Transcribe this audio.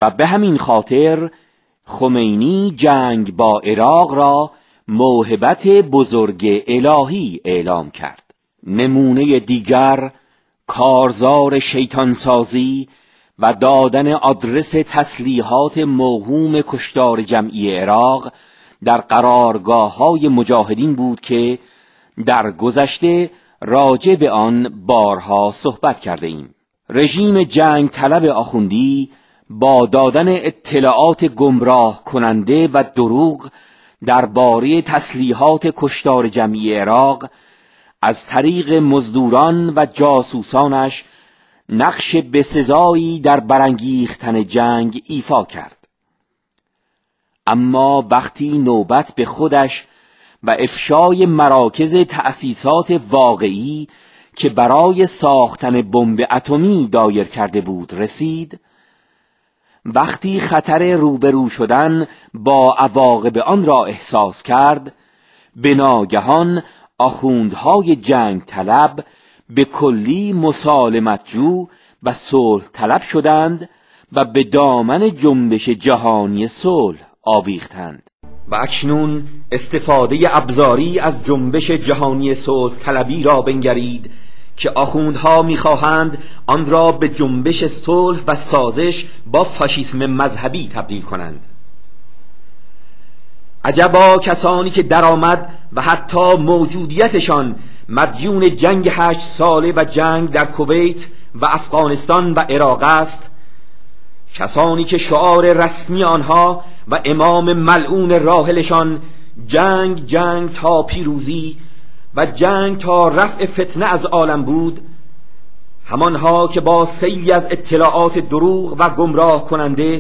و به همین خاطر خمینی جنگ با عراق را موهبت بزرگ الهی اعلام کرد. نمونه دیگر کارزار شیطانسازی و دادن آدرس تسلیحات موهوم کشتار جمعی عراق در قرارگاه‌های مجاهدین بود که در گذشته راجع به آن بارها صحبت کرده ایم. رژیم جنگ طلب آخوندی با دادن اطلاعات گمراه کننده و دروغ درباره تسلیحات کشتار جمعی عراق از طریق مزدوران و جاسوسانش نقش بسزایی در برانگیختن جنگ ایفا کرد. اما وقتی نوبت به خودش و افشای مراکز تأسیسات واقعی که برای ساختن بمب اتمی دایر کرده بود رسید، وقتی خطر روبرو شدن با عواقب آن را احساس کرد، به ناگهان آخوندهای جنگ طلب به کلی مسالمتجو و صلح طلب شدند و به دامن جنبش جهانی صلح آویختند. و اکنون استفاده ابزاری از جنبش جهانی صلح طلبی را بنگرید که آخوندها می‌خواهند آن را به جنبش صلح و سازش با فاشیسم مذهبی تبدیل کنند. عجبا کسانی که درآمد و حتی موجودیتشان مدیون جنگ 8 ساله و جنگ در کویت و افغانستان و عراق است، کسانی که شعار رسمی آنها و امام ملعون راحلشان جنگ جنگ تا پیروزی و جنگ تا رفع فتنه از عالم بود، همانها که با سیلی از اطلاعات دروغ و گمراه کننده